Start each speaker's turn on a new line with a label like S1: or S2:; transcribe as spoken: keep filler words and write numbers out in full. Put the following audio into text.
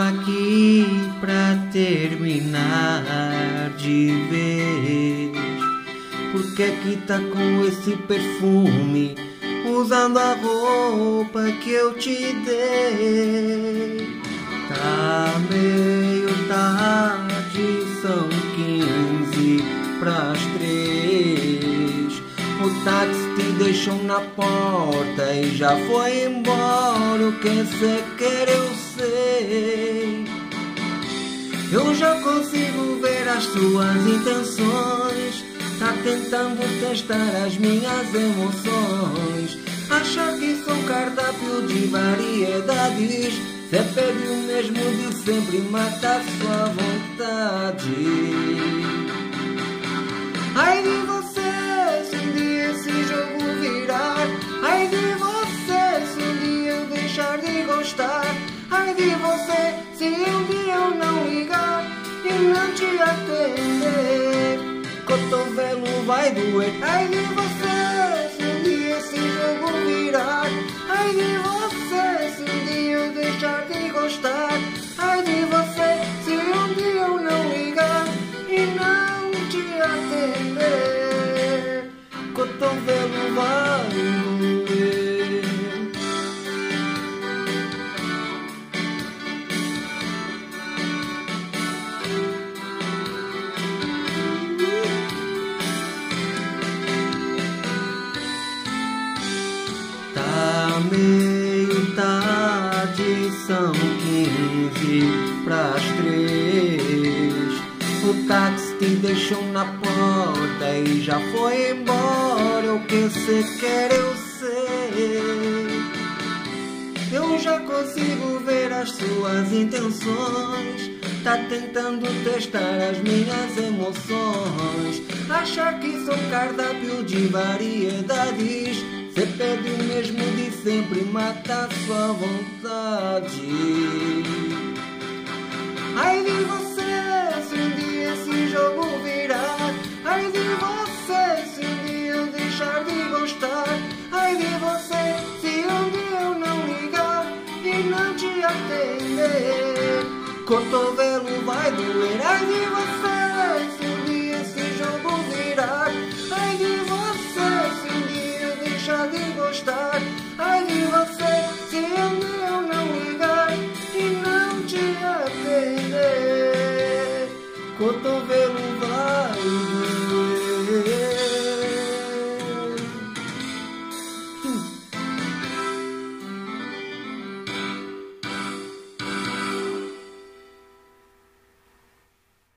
S1: aqui pra terminar de vez. Porque que tá com esse perfume, usando a roupa que eu te dei? Tá meio tarde, são quinze pras três. O táxi te deixou na porta e já foi embora. O que cê quer eu sei. Eu já consigo ver as suas intenções. Tá tentando testar as minhas emoções. Acha que sou um cardápio de variedades. Cê pede o mesmo de sempre, mata a sua vontade. Ai de você, se um dia esse jogo virar. Ai de você, se um dia eu deixar de gostar. Ai de você, se um dia eu não ligar e não te atender. Cotovelo vai doer. Ai de você, se um dia esse jogo virar. Ai de você, se um dia eu deixar de gostar. Ai de você, se um dia eu não ligar e não te atender. Cotovelo vai doer. Tá meio tarde, são quinze pras três. O táxi te deixou na porta e já foi embora. O que cê quer eu sei. Eu já consigo ver as suas intenções. Tá tentando testar as minhas emoções. Acha que sou um cardápio de variedades. Cê pede o mesmo de sempre, mata a sua vontade. Ai de você, se um dia esse jogo virar. Ai de você, se um dia eu deixar de gostar. Ai de você, se um dia eu não ligar e não te atender. Cotovelo vai doer. Ai de você, se um dia esse jogo virar. Ai de você, se um dia eu deixar de gostar. Ai de você, se um dia eu não ligar e não te atender. Cotovelo vai doer.